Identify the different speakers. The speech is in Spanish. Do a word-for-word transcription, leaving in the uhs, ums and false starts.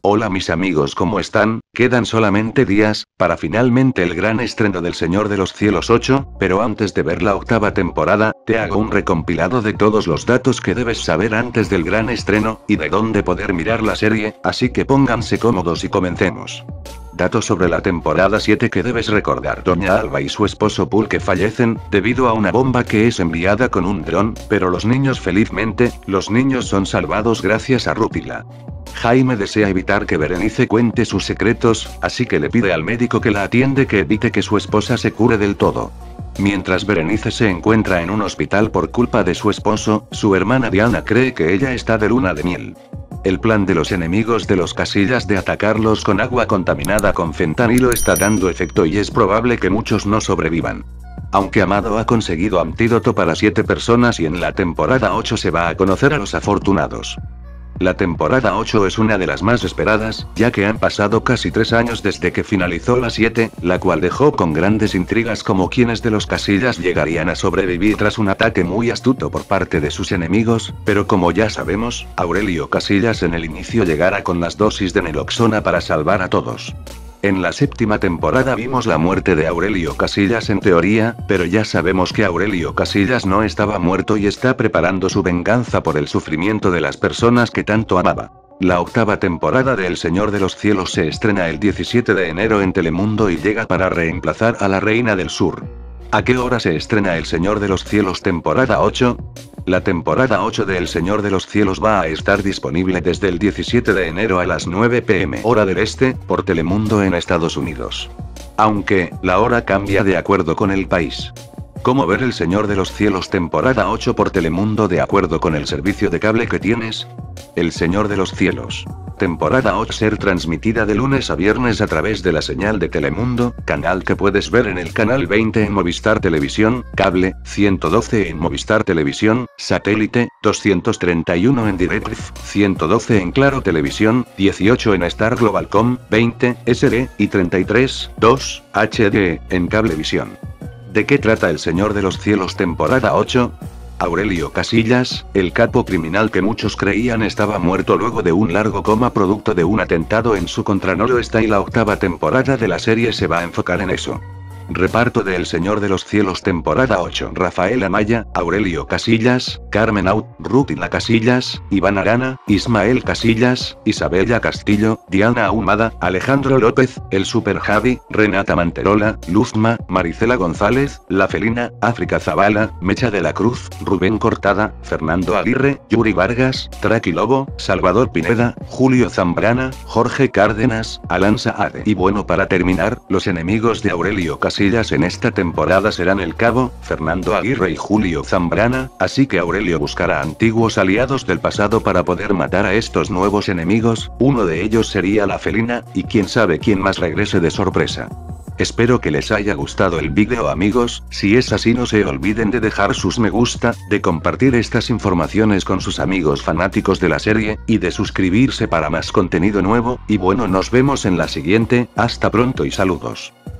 Speaker 1: Hola mis amigos, ¿cómo están? Quedan solamente días, para finalmente el gran estreno del Señor de los Cielos ocho, pero antes de ver la octava temporada, te hago un recompilado de todos los datos que debes saber antes del gran estreno, y de dónde poder mirar la serie, así que pónganse cómodos y comencemos. Datos sobre la temporada siete que debes recordar. Doña Alba y su esposo Paul que fallecen, debido a una bomba que es enviada con un dron, pero los niños felizmente, los niños son salvados gracias a Rútila. Jaime desea evitar que Berenice cuente sus secretos, así que le pide al médico que la atiende que evite que su esposa se cure del todo. Mientras Berenice se encuentra en un hospital por culpa de su esposo, su hermana Diana cree que ella está de luna de miel. El plan de los enemigos de los Casillas de atacarlos con agua contaminada con fentanilo está dando efecto y es probable que muchos no sobrevivan. Aunque Amado ha conseguido antídoto para siete personas y en la temporada ocho se va a conocer a los afortunados. La temporada ocho es una de las más esperadas, ya que han pasado casi tres años desde que finalizó la siete, la cual dejó con grandes intrigas como quiénes de los Casillas llegarían a sobrevivir tras un ataque muy astuto por parte de sus enemigos, pero como ya sabemos, Aurelio Casillas en el inicio llegara con las dosis de Naloxona para salvar a todos. En la séptima temporada vimos la muerte de Aurelio Casillas en teoría, pero ya sabemos que Aurelio Casillas no estaba muerto y está preparando su venganza por el sufrimiento de las personas que tanto amaba. La octava temporada de El Señor de los Cielos se estrena el diecisiete de enero en Telemundo y llega para reemplazar a La Reina del Sur. ¿A qué hora se estrena El Señor de los Cielos temporada ocho? La temporada ocho de El Señor de los Cielos va a estar disponible desde el diecisiete de enero a las nueve pe eme hora del este, por Telemundo en Estados Unidos. Aunque, la hora cambia de acuerdo con el país. ¿Cómo ver El Señor de los Cielos temporada ocho por Telemundo de acuerdo con el servicio de cable que tienes? El Señor de los Cielos. Temporada ocho ser transmitida de lunes a viernes a través de la señal de Telemundo, canal que puedes ver en el canal veinte en Movistar Televisión, cable, ciento doce en Movistar Televisión, satélite, doscientos treinta y uno en DirecTV, ciento doce en Claro Televisión, dieciocho en Star Globalcom, veinte, ese de, y treinta y tres, dos, hache de, en Cablevisión. ¿De qué trata El Señor de los Cielos temporada ocho? Aurelio Casillas, el capo criminal que muchos creían estaba muerto luego de un largo coma producto de un atentado en su contra no lo está y la octava temporada de la serie se va a enfocar en eso. Reparto de El Señor de los Cielos temporada ocho. Rafael Amaya, Aurelio Casillas, Carmen Aut, Rútila Casillas, Iván Arana, Ismael Casillas, Isabella Castillo, Diana Ahumada, Alejandro López, El Super Javi, Renata Manterola, Luzma, Maricela González, La Felina, África Zavala, Mecha de la Cruz, Rubén Cortada, Fernando Aguirre, Yuri Vargas, Traki Lobo, Salvador Pineda, Julio Zambrana, Jorge Cárdenas, Alan Saade. Y bueno, para terminar, los enemigos de Aurelio Casillas en esta temporada serán el Cabo, Fernando Aguirre y Julio Zambrana, así que Aurelio buscará antiguos aliados del pasado para poder matar a estos nuevos enemigos, uno de ellos sería La Felina, y quién sabe quién más regrese de sorpresa. Espero que les haya gustado el vídeo amigos, si es así no se olviden de dejar sus me gusta, de compartir estas informaciones con sus amigos fanáticos de la serie, y de suscribirse para más contenido nuevo, y bueno nos vemos en la siguiente, hasta pronto y saludos.